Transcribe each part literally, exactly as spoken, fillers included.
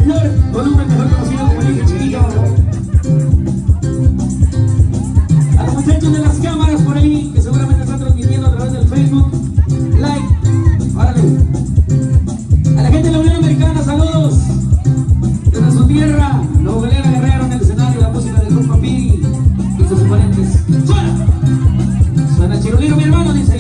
señor Volumen, mejor conocido como el Hijo Chiquillo. A los muchachos de las cámaras por ahí, que seguramente están transmitiendo a través del Facebook Live. Órale. A la gente de la Unión Americana, saludos. Desde su tierra, Novelera Guerrero en el escenario, la música del grupo Piri y sus oponentes. ¡Suena! Suena Chiroliro, mi hermano, dice.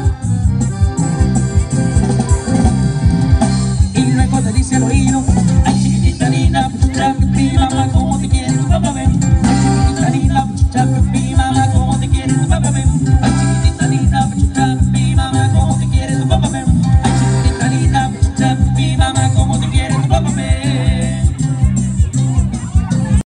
Y luego te dice al oído.